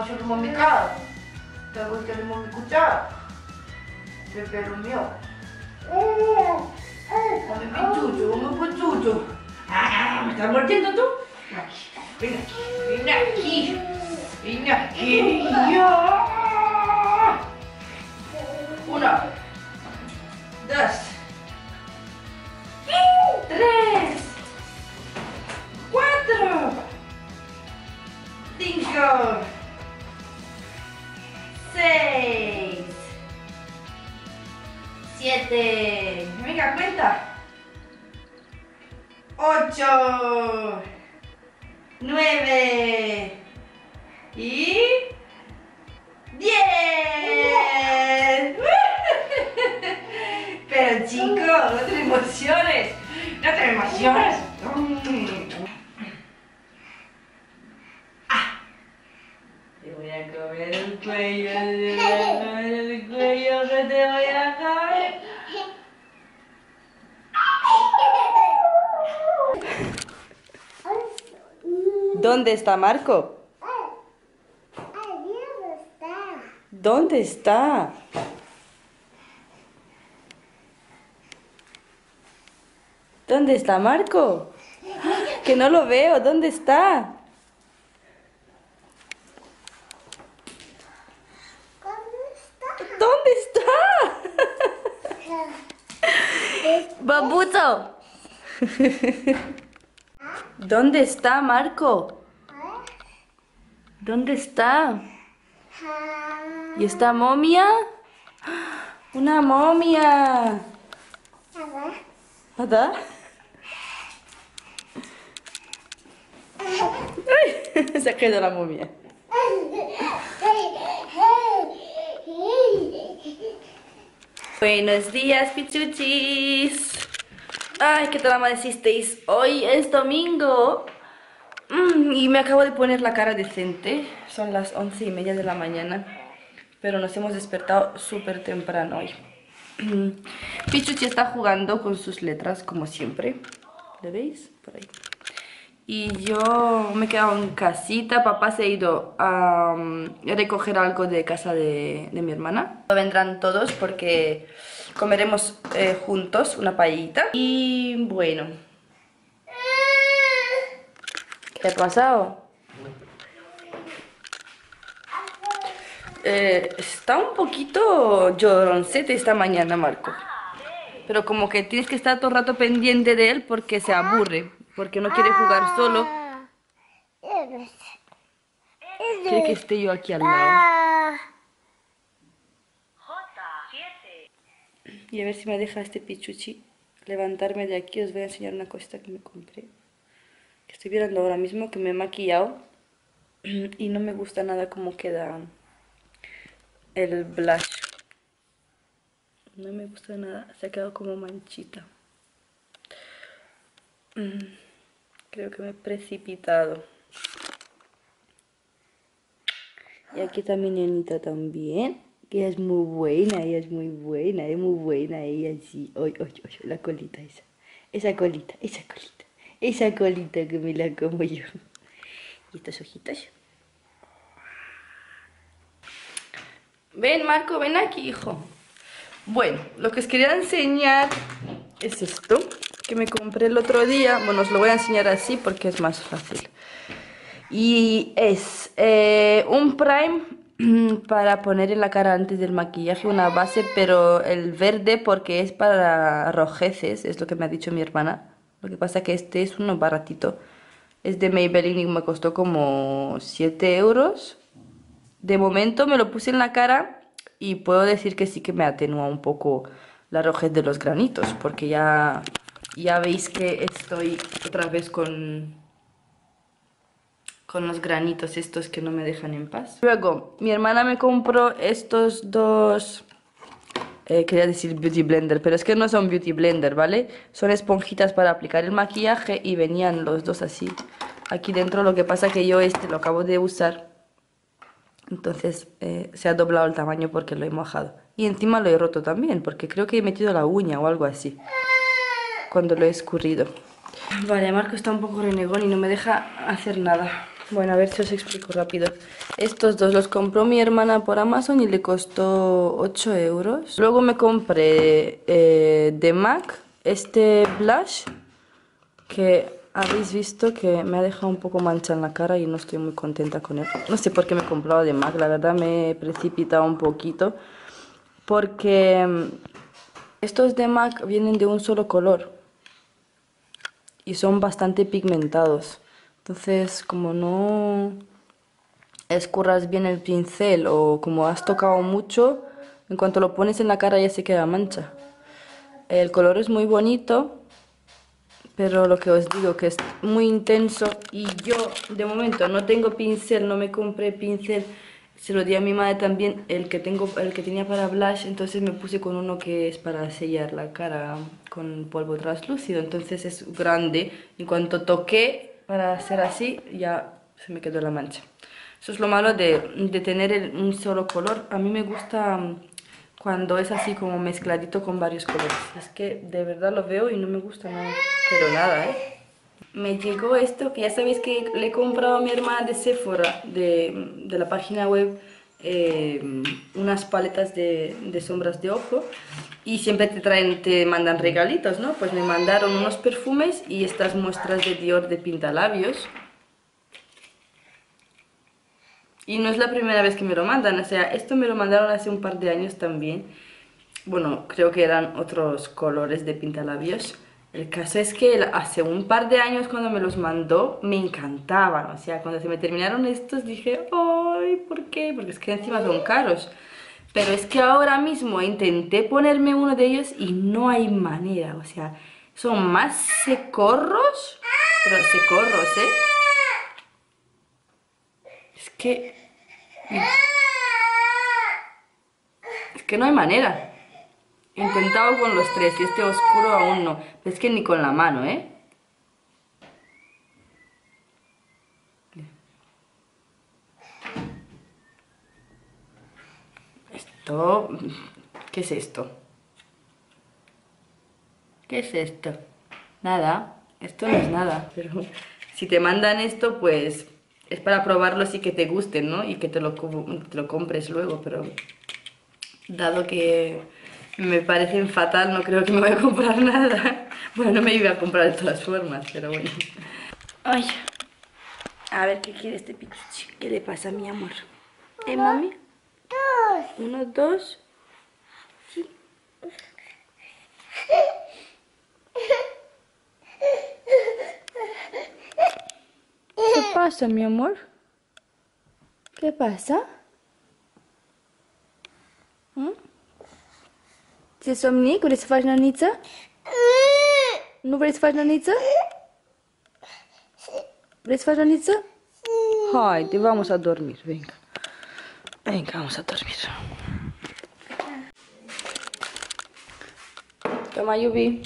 faccio il momicato, te gusta il momicucciato, che bello mio. Come picciuccio, come picciuccio. Ah, mi stai mordendo tu? Vieni aquí, vieni aquí, vieni aquí. Uno, dos, tres, cuatro, cinco, seis, siete, venga, cuenta. 8, 9 y 10. Pero chicos, no te emociones. No te emociones. Te voy a comer el cuello, te voy a comer el cuello, que te voy a comer. ¿Dónde está Marco? ¿Dónde está? ¿Dónde está Marco? Que no lo veo, ¿dónde está? ¿Dónde está? Babuto. ¿Dónde está Marco? ¿Dónde está? ¿Y esta momia? ¡Una momia! ¿Nada? ¡Ay! Se ha caído la momia. Buenos días, pichuchis. Ay, ¿qué tal amanecisteis? Hoy es domingo. Y me acabo de poner la cara decente. Son las 11:30 de la mañana. Pero nos hemos despertado súper temprano hoy. Pichuchi está jugando con sus letras, como siempre. ¿Le veis? Por ahí. Y yo me he quedado en casita. Papá se ha ido a recoger algo de casa de mi hermana. Vendrán todos porque comeremos juntos una paellita. Y bueno. ¿Qué ha pasado? Está un poquito lloroncete esta mañana, Marco. Pero como que tienes que estar todo el rato pendiente de él porque se aburre. Porque no quiere jugar solo. Quiere que esté yo aquí al lado. Y a ver si me deja este pichuchi levantarme de aquí. Os voy a enseñar una cosita que me compré. Que estoy viendo ahora mismo, que me he maquillado. Y no me gusta nada cómo queda el blush. No me gusta nada. Se ha quedado como manchita. Creo que me he precipitado. Y aquí está mi nenita también. Que ella es muy buena, ella es muy buena, es muy buena. Ella sí. Ay, ay, ay, la colita esa. Esa colita, esa colita. Esa colita que me la como yo. Y estos ojitos. Ven, Marco, ven aquí, hijo. Bueno, lo que os quería enseñar es esto. Que me compré el otro día. Bueno, os lo voy a enseñar así porque es más fácil. Y es un prime para poner en la cara antes del maquillaje, una base, pero el verde porque es para rojeces, es lo que me ha dicho mi hermana. Lo que pasa que este es uno baratito. Es de Maybelline y me costó como 7 euros. De momento me lo puse en la cara y puedo decir que sí que me atenúa un poco la rojez de los granitos, porque ya veis que estoy otra vez con los granitos estos que no me dejan en paz. Luego, mi hermana me compró estos dos, quería decir beauty blender, pero es que no son beauty blender, ¿vale? Son esponjitas para aplicar el maquillaje y venían los dos así aquí dentro. Lo que pasa que yo este lo acabo de usar, entonces se ha doblado el tamaño porque lo he mojado. Y encima lo he roto también, porque creo que he metido la uña o algo así cuando lo he escurrido. Vale, Marco está un poco renegón y no me deja hacer nada. Bueno, a ver si os explico rápido. Estos dos los compró mi hermana por Amazon y le costó 8 euros. Luego me compré de MAC este blush que habéis visto que me ha dejado un poco mancha en la cara y no estoy muy contenta con él. No sé por qué me he comprado de MAC, la verdad me he precipitado un poquito. Porque estos de MAC vienen de un solo color y son bastante pigmentados. Entonces, como no escurras bien el pincel o como has tocado mucho, en cuanto lo pones en la cara ya se queda mancha. El color es muy bonito, pero lo que os digo que es muy intenso y yo de momento no tengo pincel, no me compré pincel. Se lo di a mi madre también, el que tenía para blush, entonces me puse con uno que es para sellar la cara con polvo translúcido, entonces es grande. En cuanto toqué para hacer así, ya se me quedó la mancha. Eso es lo malo de tener un solo color. A mí me gusta cuando es así como mezcladito con varios colores. Es que de verdad lo veo y no me gusta nada, pero nada, ¿eh? Me llegó esto, que ya sabéis que le he comprado a mi hermana de Sephora, de la página web, unas paletas de sombras de ojo. Y siempre te mandan regalitos, ¿no? Pues me mandaron unos perfumes y estas muestras de Dior de pintalabios. Y no es la primera vez que me lo mandan, o sea, esto me lo mandaron hace un par de años también. Bueno, creo que eran otros colores de pintalabios. El caso es que hace un par de años cuando me los mandó me encantaban. O sea, cuando se me terminaron estos dije, ¡ay! ¿Por qué? Porque es que encima son caros. Pero es que ahora mismo intenté ponerme uno de ellos y no hay manera. O sea, son más secorros, pero secorros, ¿eh? Es que... Es que no hay manera. He intentado con los tres y este oscuro aún no. Pero es que ni con la mano, ¿eh? Esto... ¿Qué es esto? ¿Qué es esto? Nada. Esto no es nada. Pero si te mandan esto, pues... Es para probarlos y que te gusten, ¿no? Y que te lo compres luego, pero... Dado que me parecen fatal, no creo que me voy a comprar nada. Bueno, no me iba a comprar de todas formas, pero bueno. Ay, a ver qué quiere este pichichi. ¿Qué le pasa, mi amor? Mami? Uno, dos. Sí. ¿Qué pasa, mi amor? ¿Qué pasa? Você somnic? Vrei să faci năniță? Nu vrei să faci năniță? Vrei să faci năniță? Haide, vamos a dormir, venga. Venga, vamos a dormir. Toma, Yubi.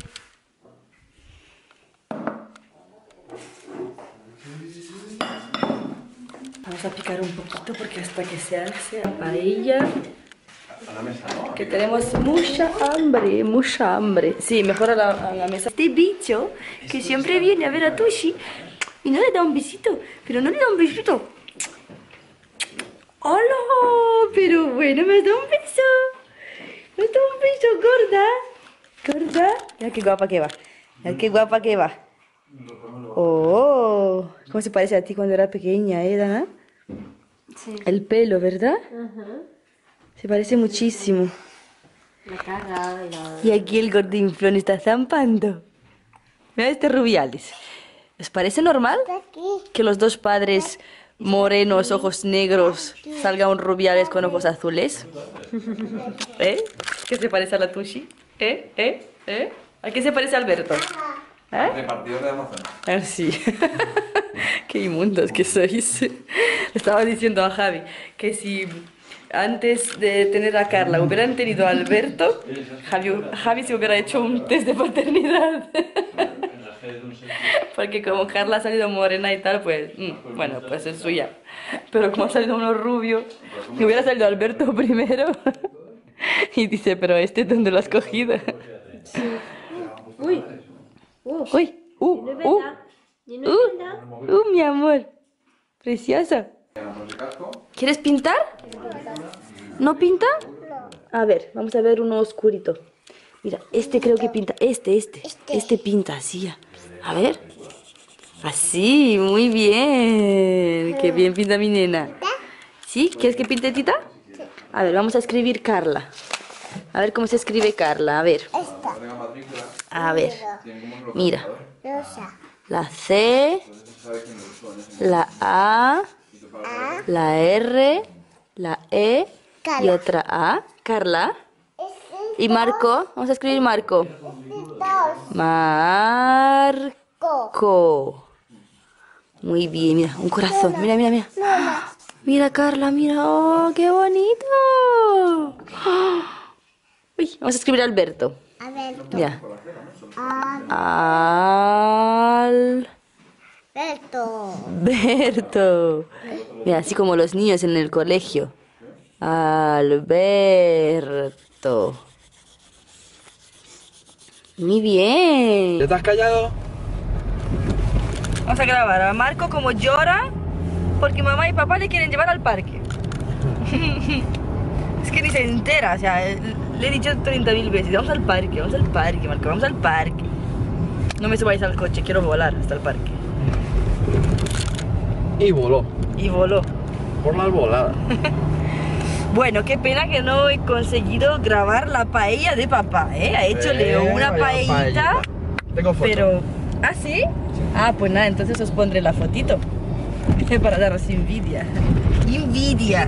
Vamos a picar un poquito porque hasta que se hace la paella... A la mesa, ¿no? Que tenemos mucha hambre, mucha hambre. Sí, mejor a la mesa. Este bicho que siempre viene a ver a Tushi y no le da un besito, pero no le da un besito. ¡Hola! Pero bueno, me da un beso. Me da un beso, gorda. Gorda. Mira qué guapa que va. Mira qué guapa que va. Oh, ¿cómo se parece a ti cuando era pequeña, Dana? Sí. El pelo, ¿verdad? Se parece muchísimo. La cara, Y aquí el gordinflón está zampando. Mira este Rubiales. ¿Les parece normal que los dos padres morenos, ojos negros, salga un Rubiales con ojos azules? ¿Eh? ¿Qué se parece a la Tushi? ¿A qué se parece a Alberto? Repartidor de Amazon. Ah, sí. Qué inmundos que sois. Le estaba diciendo a Javi que si antes de tener a Carla hubieran tenido a Alberto, Javi se hubiera hecho un test de paternidad. Porque como Carla ha salido morena y tal, pues, bueno, pues es suya. Pero como ha salido uno rubio, me hubiera salido Alberto primero. Y dice, pero ¿dónde lo has cogido? Uy. Uy, No es verdad. No es verdad. mi amor. Preciosa. Llegamos de casco. ¿Quieres pintar? ¿No pinta? A ver, vamos a ver uno oscurito. Mira, este creo que pinta. Este pinta así. A ver. Así, muy bien. Qué bien pinta mi nena. ¿Sí? ¿Quieres que pinte Tita? A ver, vamos a escribir Carla. A ver cómo se escribe Carla. A ver. A ver. Mira. La C, la A, la R, la E y otra A. Carla. Y Marco. Vamos a escribir Marco. Marco. Muy bien, mira, un corazón. Mira, mira, mira. Mira, Carla, mira. ¡Oh, qué bonito! Uy, vamos a escribir Alberto. Ya. Alberto. Mira, así como los niños en el colegio. Alberto. Muy bien. ¿Ya te has callado? Vamos a grabar a Marco como llora porque mamá y papá le quieren llevar al parque. Es que ni se entera, o sea, le he dicho 30.000 veces, vamos al parque, Marco, vamos al parque. No me subáis al coche, quiero volar hasta el parque. Y voló. Y voló. Por las voladas. Bueno, qué pena que no he conseguido grabar la paella de papá, ¿eh? Ha hecho Leo una paellita. Tengo foto. Pero... ¿Ah, sí? Ah, pues nada, entonces os pondré la fotito. Para daros envidia. Envidia.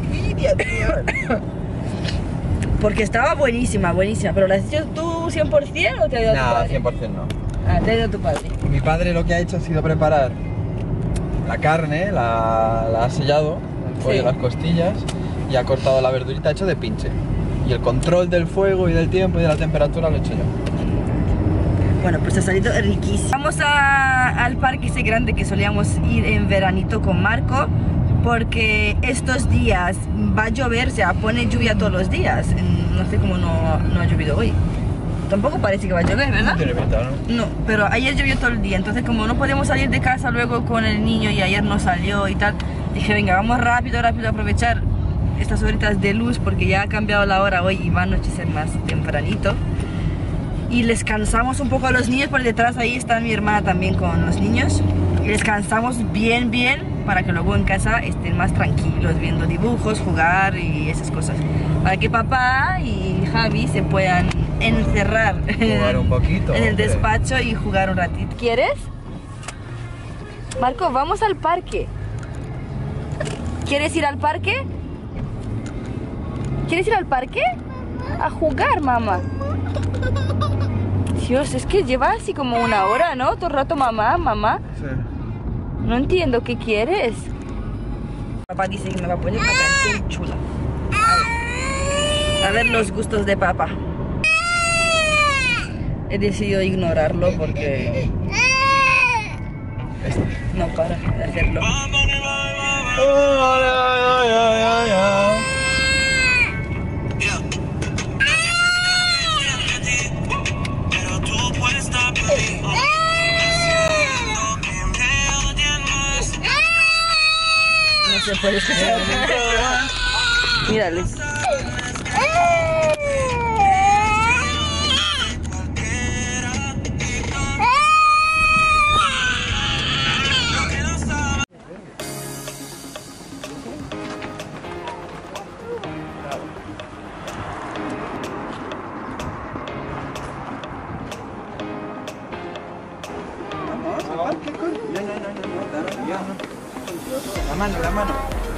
Porque estaba buenísima, buenísima. ¿Pero la has hecho tú 100% o te ha ayudado tu padre? No, 100% no. Ah, te ha ayudado tu padre. Mi padre lo que ha hecho ha sido preparar la carne, la ha sellado, el pollo, Sí. las costillas, y ha cortado la verdurita hecho de pinche. Y el control del fuego y del tiempo y de la temperatura lo he hecho yo. Bueno, pues ha salido riquísimo. Vamos al parque ese grande que solíamos ir en veranito con Marco, porque estos días va a llover, o sea, pone lluvia todos los días. No sé cómo no ha llovido hoy. Tampoco parece que va a llover, ¿verdad? Tiene pinta, ¿no? No, pero ayer llovió todo el día, entonces como no podemos salir de casa luego con el niño y ayer no salió y tal, dije, venga, vamos rápido a aprovechar estas horitas de luz porque ya ha cambiado la hora hoy y va a anochecer más tempranito. Y les cansamos un poco a los niños, por detrás ahí está mi hermana también con los niños. Y les cansamos bien para que luego en casa estén más tranquilos, viendo dibujos, jugar y esas cosas. Para que papá y Javi se puedan encerrar Jugar un poquito, en el hombre. despacho y jugar un ratito. ¿Quieres? Marco, vamos al parque. ¿Quieres ir al parque? ¿Quieres ir al parque? A jugar, mamá. Dios, es que lleva así como una hora, ¿no? Todo el rato mamá. Sí. No entiendo, ¿qué quieres? Papá dice que me va a poner una canción chula. A ver los gustos de papá. He decidido ignorarlo porque no para de hacerlo. No se puede escuchar. Mírales. La mano. Vamos.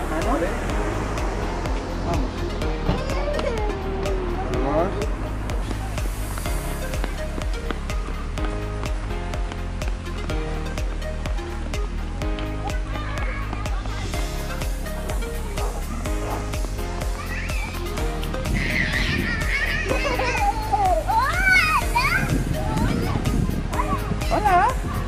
Hola.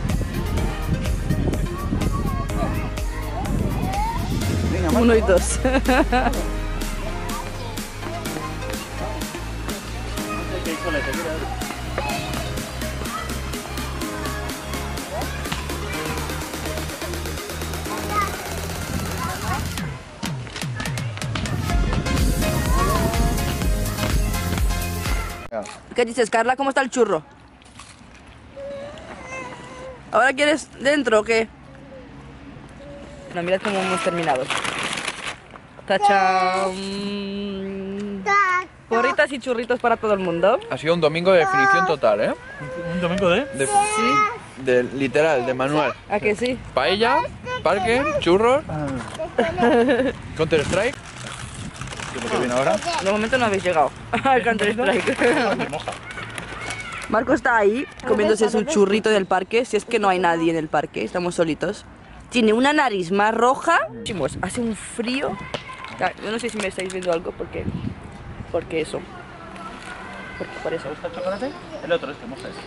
Venga, 1 y 2. Claro. ¿Qué dices, Carla? ¿Cómo está el churro? ¿Ahora quieres dentro o qué? Bueno, mirad cómo hemos terminado. ¡Tachán! Porritas y churritos para todo el mundo. Ha sido un domingo de definición total, ¿eh? ¿Un domingo de? Sí. De literal, de manual. ¿A que sí? Paella, parque, churros, Counter Strike. ¿Qué es lo que viene ahora? De momento no habéis llegado al Counter Strike. Me moja. Marco está ahí comiéndose su churrito del parque. Si es que no hay nadie en el parque, estamos solitos. Tiene una nariz más roja. Hace un frío. Yo no sé si me estáis viendo algo porque eso. Porque por eso. ¿Te gusta el chocolate? El otro, moja ese.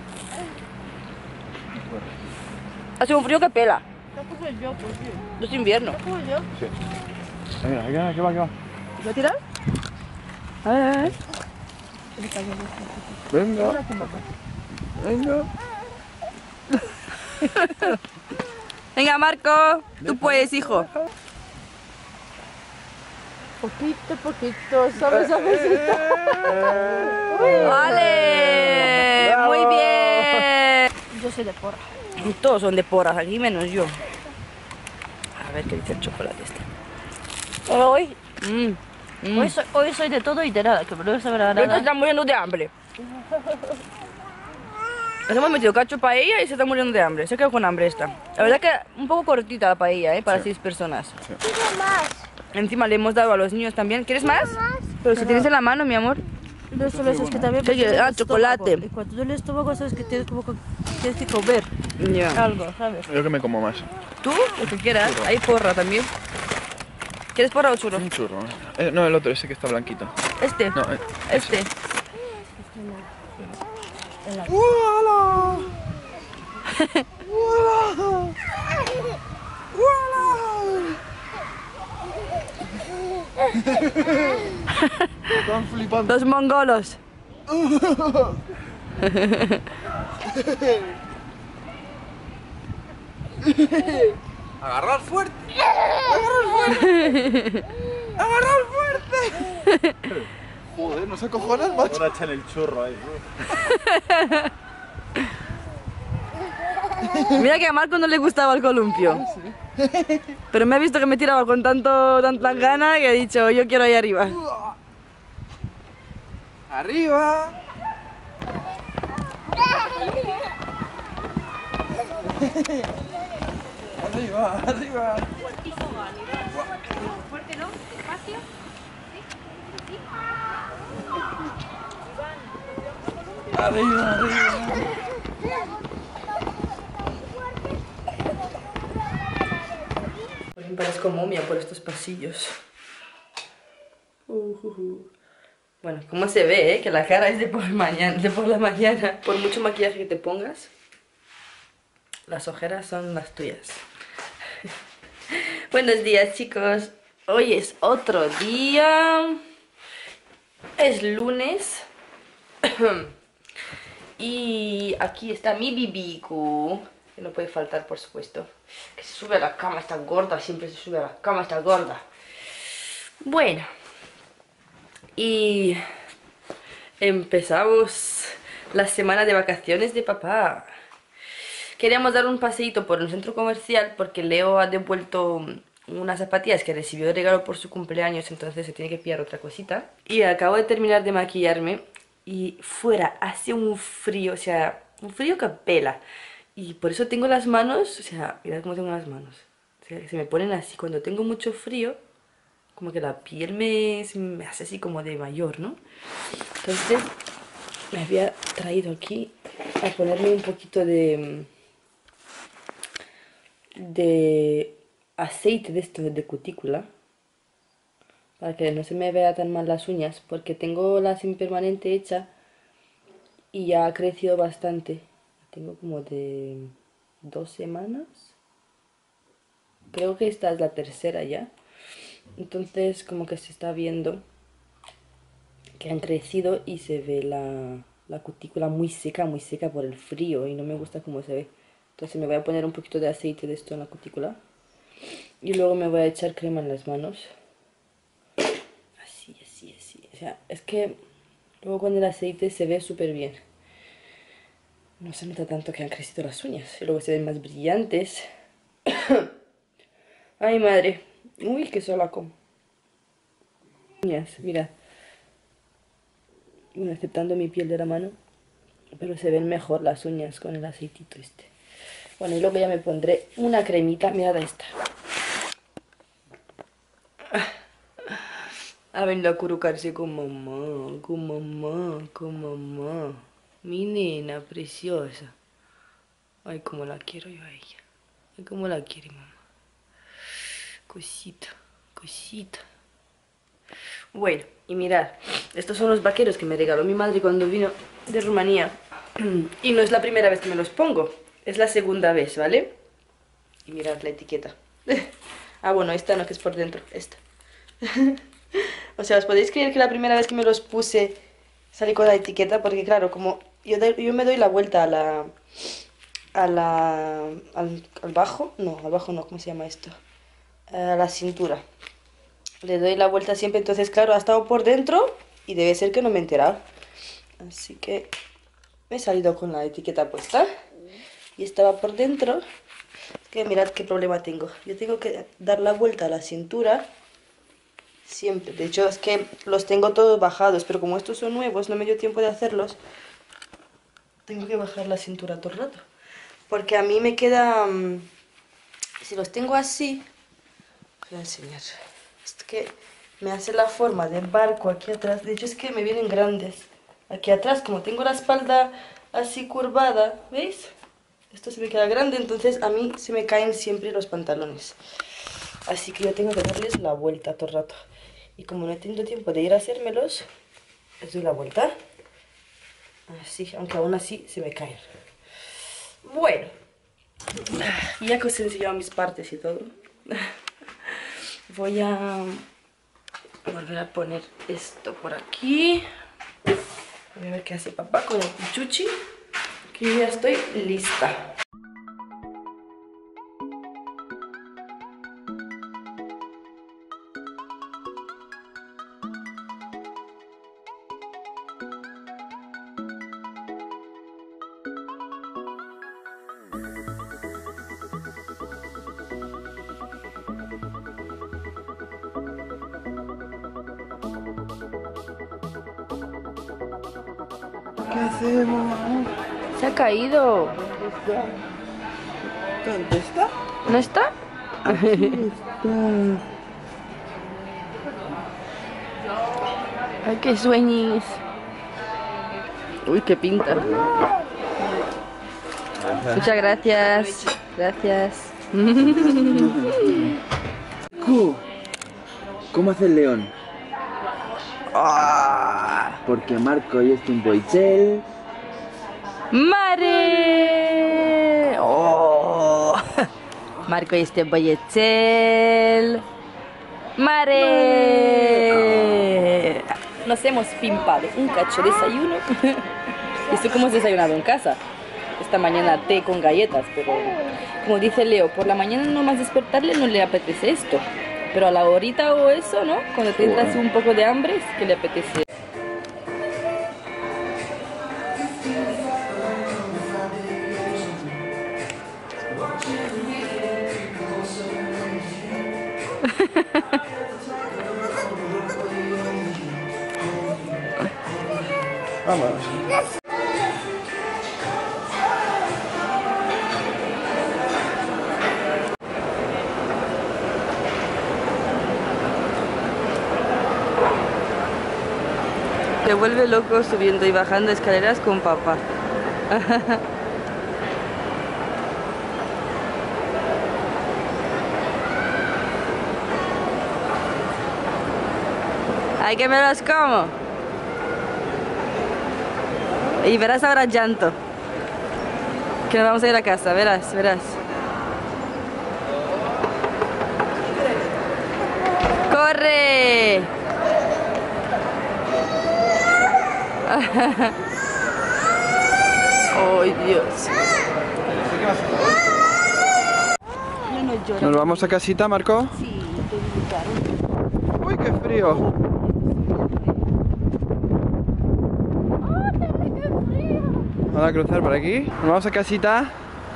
Hace un frío que pela. No es invierno. Sí. Mira, ¿qué va? ¿Voy a tirar? A ver. Venga. Venga. Venga, Marco. Tú puedes, hijo. Poquito, ¿sabes? ¡Vale! Muy bien. Yo soy de porra. Todos son de porras, aquí menos yo. A ver qué dice el chocolate este. Hoy Mm. Hoy soy de todo y de nada, que me lo saber a Ahorita nada. está muriendo de hambre. Nos hemos metido cacho paella y se está muriendo de hambre. Se quedó con hambre esta. La verdad que un poco cortita la paella, para 6 personas. Encima le hemos dado a los niños también. ¿Quieres más? Pero si tienes en la mano, mi amor. No solo eso, es que también... Sí, duele el chocolate. estómago. Y cuando duele el estómago, sabes que tienes que comer Ya. algo, ¿sabes? Yo que me como más. ¿Tú? Lo que quieras. Hay porra también. ¿Quieres porra o churro? Un churro. No, el otro, ese que está blanquito. Este. No, Este. Están flipando. Los mongolos. Agarrar fuerte. Agarrar fuerte. Agarrar fuerte. Joder, no se acojonan, macho. Ahora echan el churro ahí. Mira que a Marco no le gustaba el columpio. Pero me ha visto que me tiraba con tanta gana que ha dicho, yo quiero ahí arriba. Arriba. Arriba, arriba. Fuerte, ¿no? Despacio. Arriba, arriba. Me parezco momia por estos pasillos. Bueno, ¿cómo se ve, que la cara es de por la mañana? Por mucho maquillaje que te pongas, las ojeras son las tuyas. Buenos días, chicos. Hoy es otro día. Es lunes. Y aquí está mi bibiku, que no puede faltar, por supuesto. Que se sube a la cama, está gorda, siempre se sube a la cama, está gorda. Bueno, y empezamos la semana de vacaciones de papá. Queríamos dar un paseíto por el centro comercial porque Leo ha devuelto unas zapatillas que recibió de regalo por su cumpleaños, entonces se tiene que pillar otra cosita. Y acabo de terminar de maquillarme y fuera hace un frío, o sea, un frío que pela. Y por eso tengo las manos, o sea, mirad cómo tengo las manos. O sea, que se me ponen así. Cuando tengo mucho frío, como que la piel se me hace así como de mayor, ¿no? Entonces me había traído aquí a ponerme un poquito de aceite de esto de cutícula, para que no se me vea tan mal las uñas, porque tengo la semipermanente hecha y ya ha crecido bastante. Tengo como de 2 semanas. Creo que esta es la tercera ya. Entonces como que se está viendo que han crecido y se ve la cutícula muy seca por el frío y no me gusta cómo se ve. Entonces me voy a poner un poquito de aceite de esto en la cutícula y luego me voy a echar crema en las manos. Así. O sea, es que Luego con el aceite se ve súper bien. No se nota tanto que han crecido las uñas. Y luego se ven más brillantes. Ay, madre. Uy, qué solaco. Uñas, mira. Bueno, aceptando mi piel de la mano. Pero se ven mejor las uñas con el aceitito este. Bueno, y luego ya me pondré una cremita. Mirad esta. Ha venido a acurrucarse con mamá, con mamá, con mamá. Mi nena preciosa. Ay, cómo la quiero yo a ella. Ay, cómo la quiere mamá. Cosita, cosita. Bueno, y mirad, estos son los vaqueros que me regaló mi madre cuando vino de Rumanía. Y no es la primera vez que me los pongo, es la segunda vez, ¿vale? Y mirad la etiqueta. Ah, bueno, esta no, que es por dentro, esta. O sea, ¿os podéis creer que la primera vez que me los puse salí con la etiqueta? Porque claro, como yo me doy la vuelta al bajo, no, al bajo no, ¿cómo se llama esto? A la cintura. Le doy la vuelta siempre, entonces claro, ha estado por dentro y debe ser que no me he enterado. Así que me he salido con la etiqueta puesta y estaba por dentro. Es que mirad qué problema tengo. Yo tengo que dar la vuelta a la cintura siempre. De hecho es que los tengo todos bajados, pero como estos son nuevos, no me dio tiempo de hacerlos. Tengo que bajar la cintura todo el rato. Porque a mí me queda... si los tengo así... Voy a enseñar. Es que me hace la forma de barco aquí atrás. De hecho es que me vienen grandes. Aquí atrás, como tengo la espalda así curvada, ¿veis? Esto se me queda grande, entonces a mí se me caen siempre los pantalones. Así que yo tengo que darles la vuelta todo el rato. Y como no he tenido tiempo de ir a hacérmelos, les doy la vuelta. Así, aunque aún así se me caen. Bueno, ya que os he enseñado mis partes y todo, voy a volver a poner esto por aquí. Voy a ver qué hace papá con el pichuchi, que yo ya estoy lista. ¿Qué hacemos? Se ha caído. ¿Dónde está? ¿No está? Ay, qué sueñis. Uy, qué pinta. Muchas gracias. Gracias. ¿Cómo hace el león? Porque Marco y este un boichel. ¡Mare! ¡Oh! Marco y este boyechel. ¡Mare! Nos hemos pimpado un cacho de desayuno. ¿Y tú cómo has desayunado en casa? Esta mañana té con galletas, pero como dice Leo, por la mañana nomás despertarle no le apetece esto. Pero a la horita o eso, ¿no? Cuando te entras un poco de hambre, es que le apetece. Vamos. Se vuelve loco subiendo y bajando escaleras con papá. Ay, que me los como. Y verás ahora llanto. Que nos vamos a ir a casa, verás, verás. ¡Corre! ¡Ay, Dios! ¿Nos vamos a casita, Marco? Sí, te invitaron. ¡Uy, qué frío! Vamos a cruzar por aquí. Nos vamos a casita.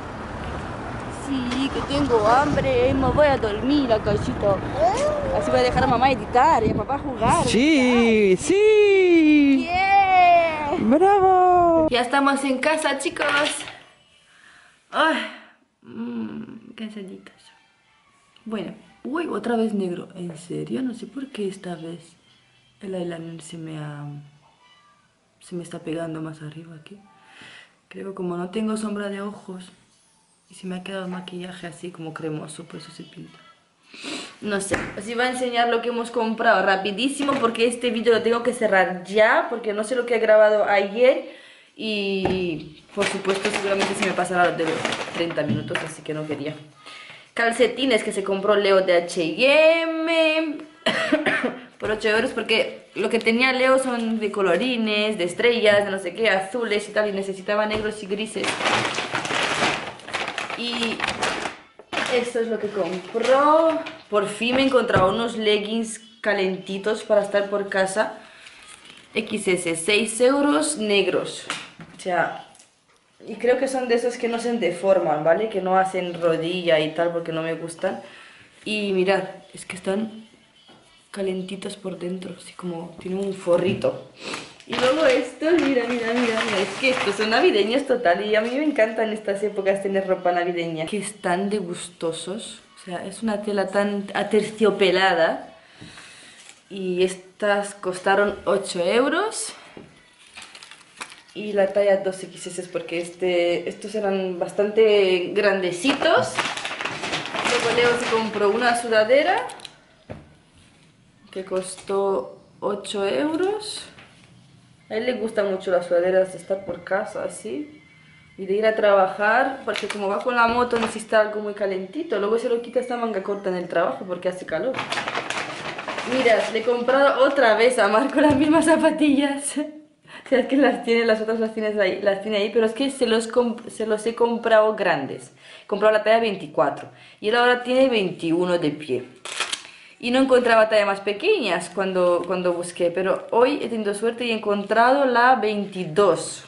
Sí, que tengo hambre, me voy a dormir a casita. Así voy a dejar a mamá editar y a papá jugar. ¡Sí! ¡Sí! ¡Yeah! ¡Bravo! Ya estamos en casa, chicos. Ay, cansaditas. Bueno, uy, otra vez negro. ¿En serio? No sé por qué esta vez el eyeliner se me está pegando más arriba aquí. Creo que como no tengo sombra de ojos y se me ha quedado el maquillaje así como cremoso, por eso se pinta. No sé, os iba a enseñar lo que hemos comprado rapidísimo porque este vídeo lo tengo que cerrar ya porque no sé lo que he grabado ayer y por supuesto seguramente se me pasará de los 30 minutos, así que no quería. Calcetines que se compró Leo de H&M por 8 euros porque lo que tenía Leo son de colorines, de estrellas, de no sé qué, azules y tal, y necesitaba negros y grises. Y esto es lo que compró. Por fin me he encontrado unos leggings calentitos para estar por casa. XS, 6 euros, negros. O sea, y creo que son de esos que no se deforman, ¿vale? Que no hacen rodilla y tal porque no me gustan. Y mirad, es que están calentitos por dentro, así como tienen un forrito. Y luego estos, mira, es que estos son navideños total y a mí me encantan estas épocas tener ropa navideña. Que están de gustosos, o sea, es una tela tan aterciopelada. Y estas costaron 8 euros. Y la talla 2XS porque estos eran bastante grandecitos. Luego Leo se compró una sudadera que costó 8 euros. A él le gustan mucho las sudaderas de estar por casa así y de ir a trabajar porque como va con la moto necesita algo muy calentito. Luego se lo quita esta manga corta en el trabajo porque hace calor. Mira, le he comprado otra vez a Marco las mismas zapatillas. O sea, es que las otras las tiene ahí, pero es que se los he comprado grandes. He comprado la talla 24 y él ahora tiene 21 de pie. Y no encontraba tallas más pequeñas cuando busqué, pero hoy he tenido suerte y he encontrado la 22.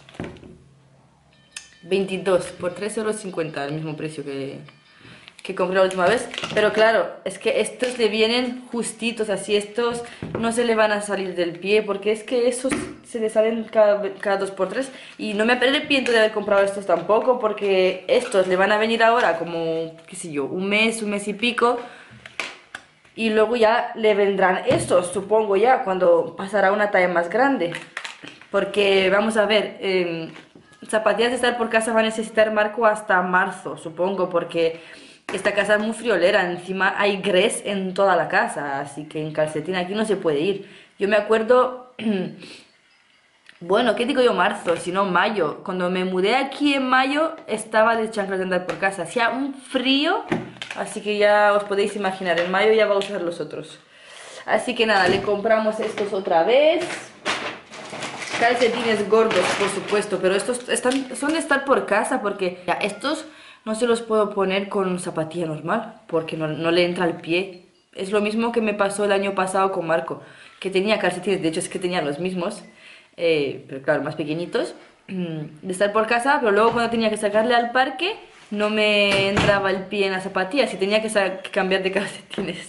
22 por 3,50 €, el mismo precio que compré la última vez. Pero claro, es que estos le vienen justitos, así estos no se le van a salir del pie, porque es que esos se le salen cada 2 por 3. Y no me arrepiento de haber comprado estos tampoco, porque estos le van a venir ahora como, qué sé yo, un mes y pico. Y luego ya le vendrán estos, supongo ya, cuando pasará una talla más grande. Porque, vamos a ver, zapatillas de estar por casa va a necesitar Marco hasta marzo, supongo, porque esta casa es muy friolera. Encima hay grés en toda la casa, así que en calcetín aquí no se puede ir. Yo me acuerdo, bueno, ¿qué digo yo marzo? Sino mayo. Cuando me mudé aquí en mayo estaba de chanclas de andar por casa. Hacía un frío. Así que ya os podéis imaginar, en mayo ya va a usar los otros. Así que nada, le compramos estos otra vez. Calcetines gordos, por supuesto, pero estos son de estar por casa porque ya, estos no se los puedo poner con zapatilla normal porque no le entra al pie. Es lo mismo que me pasó el año pasado con Marco, que tenía calcetines, de hecho es que tenía los mismos, pero claro, más pequeñitos, de estar por casa, pero luego cuando tenía que sacarle al parque no me entraba el pie en las zapatillas y tenía que cambiar de calcetines.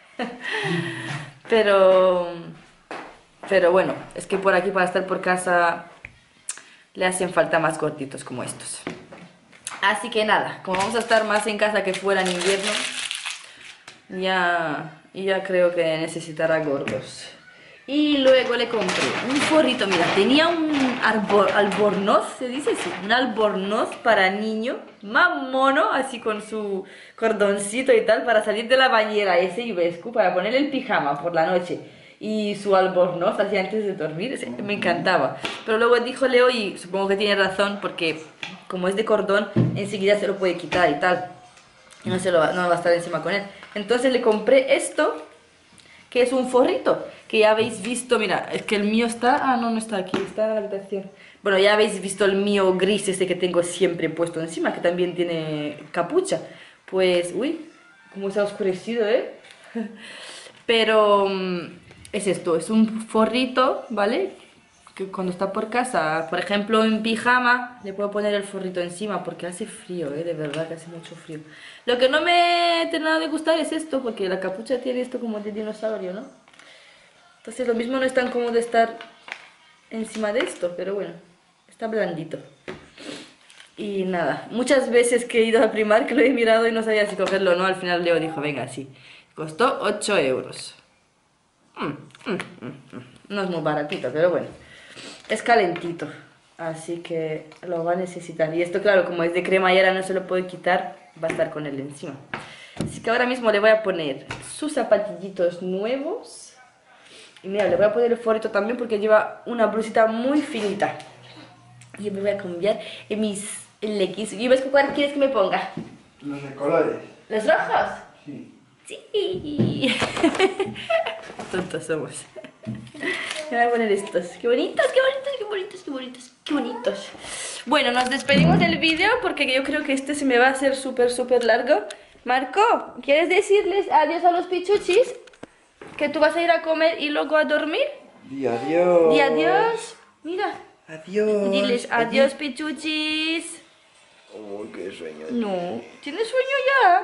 pero bueno, es que por aquí para estar por casa le hacen falta más cortitos como estos. Así que nada, como vamos a estar más en casa que fuera en invierno, ya creo que necesitará gordos. Y luego le compré un forrito, mira, tenía un albornoz, se dice así, un albornoz para niño, más mono, así con su cordoncito y tal, para salir de la bañera, ese Ivescu, para ponerle el pijama por la noche. Y su albornoz así antes de dormir, me encantaba. Pero luego dijo Leo, y supongo que tiene razón, porque como es de cordón, enseguida se lo puede quitar y tal. Y no va a estar encima con él. Entonces le compré esto, que es un forrito, que ya habéis visto, mira, es que el mío está, no está aquí, está en la habitación. Bueno, ya habéis visto el mío gris, ese que tengo siempre puesto encima, que también tiene capucha. Pues, uy, cómo se ha oscurecido, Pero es esto, es un forrito, ¿vale? que cuando está por casa, por ejemplo en pijama, le puedo poner el forrito encima porque hace frío, de verdad que hace mucho frío. Lo que no me termina de gustar es esto, porque la capucha tiene esto como de dinosaurio, ¿no? Entonces lo mismo no es tan cómodo estar encima de esto, pero bueno, está blandito. Y nada, muchas veces que he ido a Primark lo he mirado y no sabía si cogerlo o no, al final Leo dijo, venga, sí. Costó 8 euros. No es muy baratito, pero bueno. Es calentito, así que lo va a necesitar. Y esto, claro, como es de cremallera, no se lo puedo quitar, va a estar con él encima. Así que ahora mismo le voy a poner sus zapatillitos nuevos. Y mira, le voy a poner el forrito también porque lleva una blusita muy finita. Y me voy a cambiar en mis leggings. ¿Y ves cuál quieres que me ponga? Los de colores. ¿Los rojos? Sí. Sí. Tontos somos. Me voy a poner estos. Qué bonitos, qué bonitos, qué bonitos, qué bonitos, qué bonitos. Bueno, nos despedimos del vídeo porque yo creo que este se me va a hacer súper largo. Marco, ¿quieres decirles adiós a los pichuchis? ¿Que tú vas a ir a comer y luego a dormir? Di adiós. Di adiós. Mira. Adiós. Diles adiós, pichuchis. Uy, qué sueño. No. ¿Tienes sueño ya?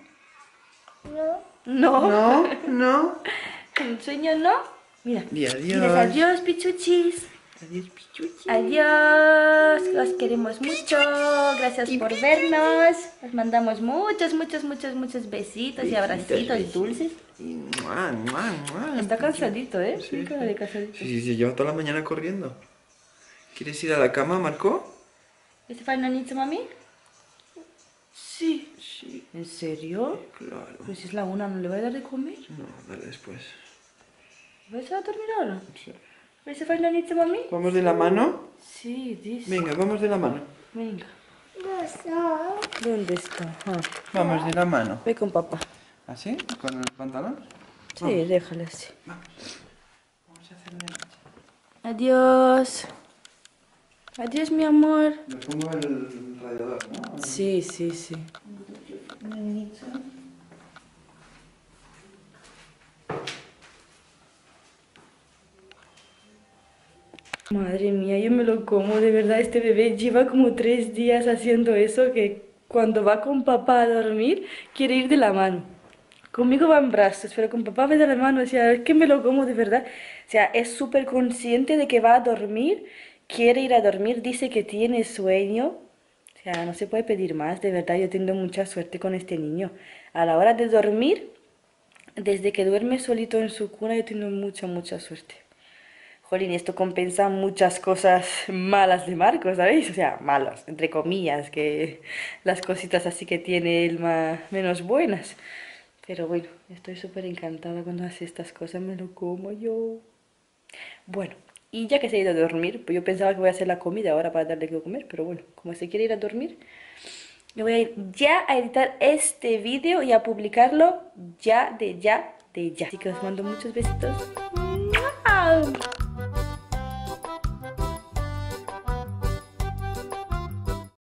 No. No. ¿Un sueño no? Mira. Di adiós. Diles adiós, pichuchis. Adiós, pichuchi. Adiós. Los queremos mucho. Gracias por vernos. Os mandamos muchos besitos y abracitos dulces. Y mua, mua, mua. Está cansadito, ¿eh? Sí, Sí, cara de cansadito. Sí, lleva toda la mañana corriendo. ¿Quieres ir a la cama, Marco? ¿Este fue el nanito, mami? Sí. Sí, ¿En serio? claro. Pues si es la 1, ¿no le voy a dar de comer? No, dale después. ¿Vais a dormir ahora? Sí. ¿Ese fue el nanito, mami? ¿Vamos de la mano? Sí, dice. Venga, vamos de la mano. Venga. ¿Dónde está? Ah. Vamos de la mano. Ve con papá. ¿Así? ¿Con el pantalón? Sí, déjale así. Vamos a hacer de noche. Adiós. Adiós, mi amor. Le pongo el radiador, ¿no? Sí. Madre mía, yo me lo como, de verdad, este bebé lleva como 3 días haciendo eso, que cuando va con papá a dormir, quiere ir de la mano. Conmigo va en brazos, pero con papá va de la mano, o sea, es que me lo como de verdad. O sea, es súper consciente de que va a dormir, quiere ir a dormir, dice que tiene sueño. O sea, no se puede pedir más, de verdad, yo tengo mucha suerte con este niño. A la hora de dormir, desde que duerme solito en su cuna, yo tengo mucha suerte. Jolín, esto compensa muchas cosas malas de Marcos, ¿sabéis? O sea, malas, entre comillas, que las cositas así que tiene él menos buenas. Pero bueno, estoy súper encantada cuando hace estas cosas, me lo como yo. Bueno, y ya que se ha ido a dormir, pues yo pensaba que voy a hacer la comida ahora para darle que comer, pero bueno, como se quiere ir a dormir, me voy a ir ya a editar este vídeo y a publicarlo ya. Así que os mando muchos besitos. ¡Mua!